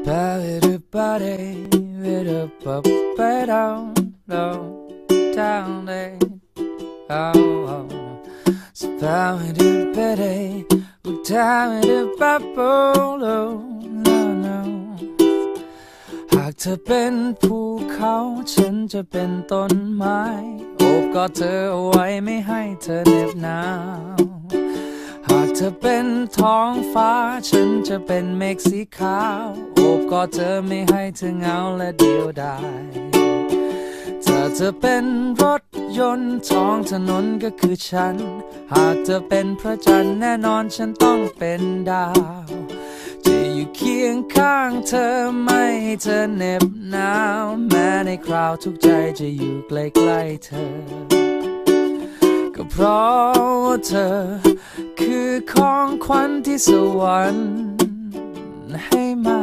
Everybody, with a pop down, down there. Oh, everybody, down with a bubble, no. หากเธอเป็นภูเขาฉันจะเป็นต้นไม้โอบกอดเธอเอาไว้ไม่ให้เธอเหน็บหนาวหากเธอเป็นท้องฟ้าฉันจะเป็นเมฆสีขาวโอบกอดเธอไม่ให้เธอเหงาและเดียวดายถ้าเธอเป็นรถยนต์ท้องถนนก็คือฉันหากเธอเป็นพระจันทร์แน่นอนฉันต้องเป็นดาวจะอยู่เคียงข้างเธอไม่ให้เธอเหน็บหนาวแม้ในคราวทุกข์ใจจะอยู่ใกล้ๆเธอก็เพราะว่าเธอคือของขวัญที่สวรรค์ให้มา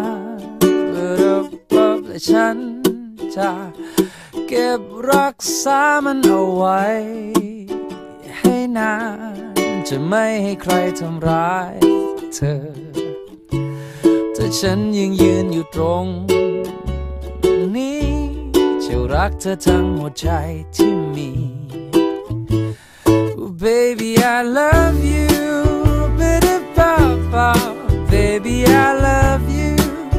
และฉันจะเก็บรักษามันเอาไว้ให้นานจะไม่ให้ใครทำร้ายเธอแต่ฉันยังยืนอยู่ตรงนี้จะรักเธอทั้งหัวใจที่มี Baby I love you Baby I love you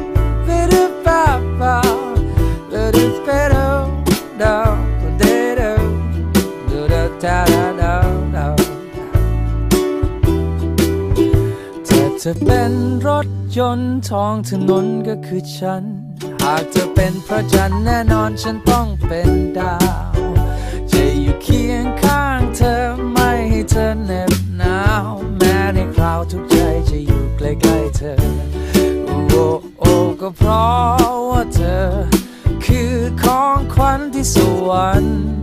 เธอเป็นรถยนต์ท้องถนนก็คือฉันหากเธอเป็นพระจันทร์แน่นอนฉันต้องเป็นดาวจะอยู่เคียงข้างเธอไม่ให้เธอเหน็บหนาวแม้ในคราวทุกข์ใจจะอยู่ใกล้ๆเธอโอ้ก็เพราะว่าเธอคือของขวัญที่สวรรค์